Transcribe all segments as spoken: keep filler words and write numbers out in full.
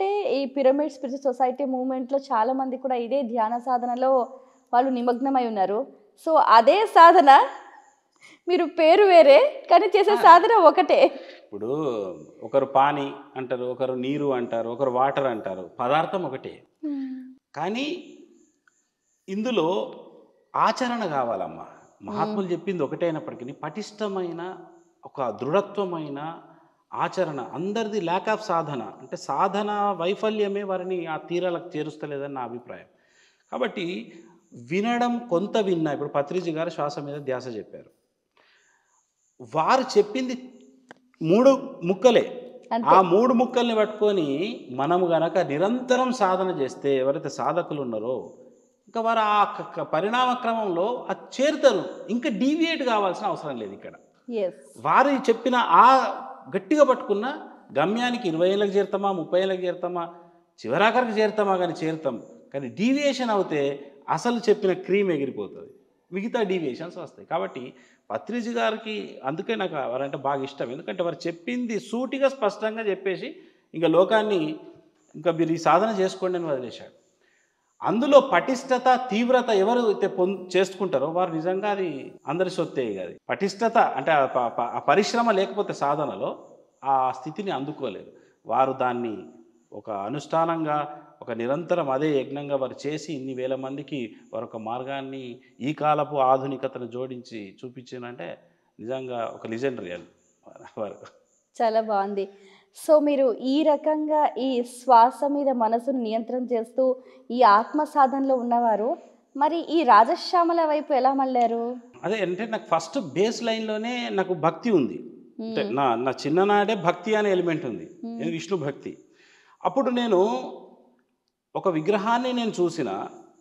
ఏంటంటే ఈ pyramid spiritual society మూవ్‌మెంట్‌లో చాలామంది కూడా ఇదే ధ్యాన సాధనలో వాళ్ళు నిమగ్నమై ఉన్నారు. సో, అదే సాధన మీరు పేరు వేరే కానీ చేసే ఆ! సాధన ఒకటే. ఇప్పుడు ఒకరు పానీ అంటారు, ఒకరు నీరు అంటారు, ఒకరు వాటర్ అంటారు. పదార్థం ఒకటే. హ్మ్. కానీ ఇందులో ఆచరణ కావాలమ్మా. హ్మ్. మహాత్ములు చెప్పింది ఒకటే అయినప్పటికీ పటిష్టమైన ఒక దృఢత్వమైన ఆచరణ అందరిది ల్యాక్ ఆఫ్ సాధన. అంటే సాధన వైఫల్యమే వారిని ఆ తీరాలకు చేరుస్తలేదని నా అభిప్రాయం. కాబట్టి వినడం కొంత విన్నా ఇప్పుడు పత్రిజీ గారు శ్వాస మీద ధ్యాస చెప్పారు. వారు చెప్పింది మూడు ముక్కలే. ఆ అంతే. మూడు ముక్కల్ని పట్టుకొని మనము గనక నిరంతరం సాధన చేస్తే ఎవరైతే సాధకులు ఉన్నారో ఇంకా వారు ఆ క క పరిణామ క్రమంలో అది చేరుతారు. ఇంకా డీవియేట్ కావాల్సిన అవసరం లేదు ఇక్కడ. యెస్. వారు చెప్పిన ఆ గట్టిగా పట్టుకున్న గమ్యానికి ఇరవై ఏళ్ళకి చేరుతామా, ముప్పై ఏళ్ళకి చేరుతామా, చివరాఖరికి చేరుతామా గానీ చేరుతాం. కానీ డీవియేషన్ అవుతే అసలు చెప్పిన క్రీమ్ ఎగిరిపోతది. మిగతా డీవియేషన్స్ వస్తాయి. కాబట్టి పత్రిజీ గారికి అందుకే నాకు వారంటే బాగా ఇష్టం. ఎందుకంటే వారు చెప్పింది సూటిగా స్పష్టంగా చెప్పేసి ఇంక లోకాన్ని ఇంకా మీరు ఈ సాధన చేసుకోండి అని వదిలేశాడు. అందులో పటిష్టత, తీవ్రత ఎవరు అయితే పొం చేసుకుంటారో వారు నిజంగా అది అందరి సొత్తే ఇగ అది. పటిష్టత అంటే ఆ ప ప ఆ పరిశ్రమ లేకపోతే సాధనలో ఆ స్థితిని అందుకోలేరు. వారు దాన్ని ఒక అనుష్ఠానంగా, ఒక నిరంతరం అదే యజ్ఞంగా వారు చేసి ఇన్ని వేల మందికి వారొక మార్గాన్ని ఈ కాలపు ఆధునికతను జోడించి చూపించిందంటే నిజంగా ఒక లెజెండరీ అది వారు. చాలా బావుంది. సో, మీరు ఈ రకంగా ఈ శ్వాస మీద మనసుని నియంత్రణ చేస్తూ ఈ ఆత్మ సాధనలో ఉన్నవారు, మరి ఈ రాజశ్యామల వైపు ఎలా మళ్లారు? అదే అంటే నాకు ఫస్ట్ బేస్ లైన్‌లోనే నాకు భక్తి ఉంది. అంటే హ్మ్. నా నా చిన్ననాడే భక్తి అనే ఎలిమెంట్ ఉంది. హ్మ్. ఏది విష్ణు భక్తి. అప్పుడు నేను ఒక విగ్రహాన్ని నేను చూసినా,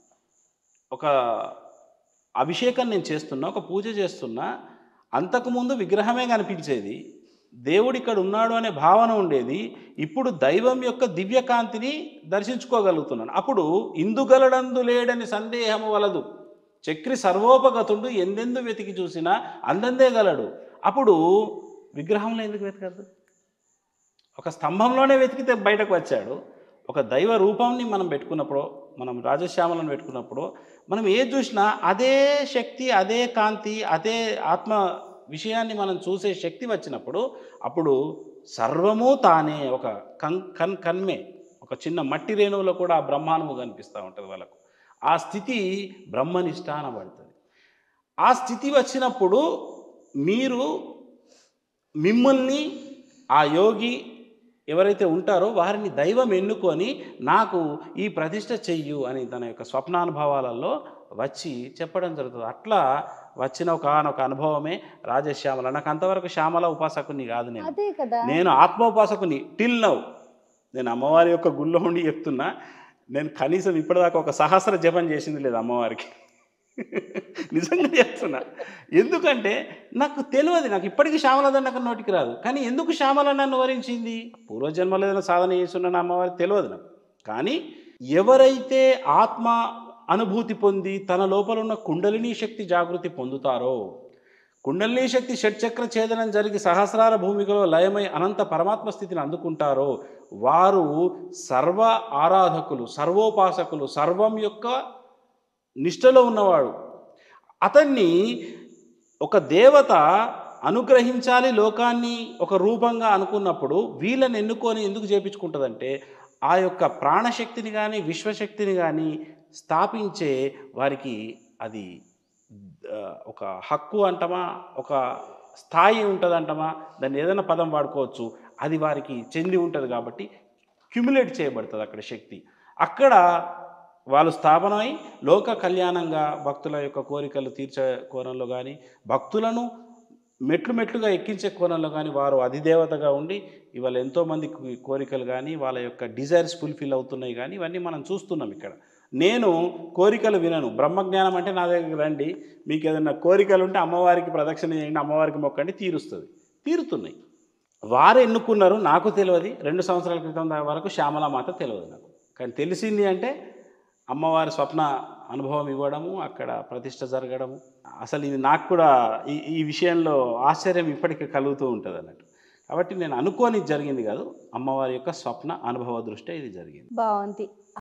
ఒక అభిషేకం నేను చేస్తున్నా, ఒక పూజ చేస్తున్నా, అంతకుముందు విగ్రహమే కనిపించేది. దేవుడు ఇక్కడ ఉన్నాడు అనే భావన ఉండేది. ఇప్పుడు దైవం యొక్క దివ్యకాంతిని దర్శించుకోగలుగుతున్నాను. అప్పుడు ఇందుగలడందు లేడని సందేహము వలదు. చక్రి సర్వోపగతుండు ఎందెందు వెతికి చూసినా అందందే గలడు. అప్పుడు విగ్రహంలో ఎందుకు వెతకద్దు? ఒక స్తంభంలోనే వెతికితే బయటకు వచ్చాడు. ఒక దైవ రూపంని మనం పెట్టుకున్నప్పుడు, మనం రాజశ్యామలను పెట్టుకున్నప్పుడు, మనం ఏది చూసినా అదే శక్తి, అదే కాంతి, అదే ఆత్మ విషయాన్ని మనం చూసే శక్తి వచ్చినప్పుడు, అప్పుడు సర్వము తానే ఒక కన్ కన్ కన్మే ఒక చిన్న మట్టి రేణువులో కూడా ఆ బ్రహ్మాండము కనిపిస్తూ ఉంటుంది వాళ్ళకు. ఆ స్థితి బ్రహ్మనిష్ట అనబడుతుంది. ఆ స్థితి వచ్చినప్పుడు మీరు మిమ్మల్ని ఆ యోగి ఎవరైతే ఉంటారో వారిని దైవం ఎన్నుకొని నాకు ఈ ప్రతిష్ఠ చెయ్యు అని తన యొక్క స్వప్నానుభవాలలో వచ్చి చెప్పడం జరుగుతుంది. అట్లా వచ్చిన ఒకానొక అనుభవమే రాజశ్యామల. నాకు అంతవరకు శ్యామల ఉపాసకుని కాదు నేను. అదే కదా! నేను ఆత్మోపాసకుని టిల్ నౌ. నేను అమ్మవారి యొక్క గుళ్ళో ఉండి చెప్తున్నా. నేను కనీసం ఇప్పటిదాకా ఒక సహస్ర జపం చేసింది లేదు అమ్మవారికి. నిజంగా చెప్తున్నా. ఎందుకంటే నాకు తెలవది. నాకు ఇప్పటికి శ్యామలదని నాకు నోటికి రాదు. కానీ ఎందుకు శ్యామల నన్ను వరించింది? పూర్వజన్మలో ఏదైనా సాధన చేసున్నాను అమ్మవారికి తెలవదు నాకు. కానీ ఎవరైతే ఆత్మ అనుభూతి పొంది తన లోపల ఉన్న కుండలినీ శక్తి జాగృతి పొందుతారో, కుండలినీ శక్తి షట్చక్ర ఛేదనం జరిగి సహస్రార భూమికలో లయమై అనంత పరమాత్మ స్థితిని అందుకుంటారో వారు సర్వ ఆరాధకులు, సర్వోపాసకులు, సర్వం యొక్క నిష్టలో ఉన్నవాడు. అతన్ని ఒక దేవత అనుగ్రహించాలి లోకాన్ని ఒక రూపంగా అనుకున్నప్పుడు వీళ్ళని ఎన్నుకొని ఎందుకు చేపించుకుంటుందంటే ఆ యొక్క ప్రాణశక్తిని కానీ విశ్వశక్తిని కానీ స్థాపించే వారికి అది ఒక హక్కు అంటమా, ఒక స్థాయి ఉంటుంది అంటమా, దాన్ని ఏదైనా పదం వాడుకోవచ్చు. అది వారికి చెంది ఉంటుంది కాబట్టి క్యుములేట్ చేయబడుతుంది అక్కడ శక్తి. అక్కడ వాళ్ళు స్థాపనమై లోక కళ్యాణంగా భక్తుల యొక్క కోరికలు తీర్చే కోణంలో కానీ, భక్తులను మెట్లు మెట్లుగా ఎక్కించే కోణంలో కానీ వారు అధిదేవతగా ఉండి ఇవాళ ఎంతోమంది కోరికలు కానీ వాళ్ళ యొక్క డిజైర్స్ ఫుల్ఫిల్ అవుతున్నాయి కానీ ఇవన్నీ మనం చూస్తున్నాం ఇక్కడ. నేను కోరికలు వినను. బ్రహ్మజ్ఞానం అంటే నా దగ్గరికి రండి, మీకు ఏదైనా కోరికలు ఉంటే అమ్మవారికి ప్రదక్షిణ చేయండి, అమ్మవారికి మొక్కండి, తీరుస్తుంది. తీరుతున్నాయి. వారు ఎన్నుకున్నారు నాకు తెలియదు. రెండు సంవత్సరాల క్రితం వరకు శ్యామలామాత తెలియదు నాకు. కానీ తెలిసింది అంటే అమ్మవారి స్వప్న అనుభవం ఇవ్వడము, అక్కడ ప్రతిష్ఠ జరగడము. అసలు ఇది నాకు కూడా ఈ ఈ విషయంలో ఆశ్చర్యం ఇప్పటికీ కలుగుతూ ఉంటుంది అన్నట్టు. కాబట్టి నేను అనుకోని జరిగింది కాదు, అమ్మవారి యొక్క స్వప్న అనుభవ దృష్ట్యా ఇది జరిగింది. బాగుంది.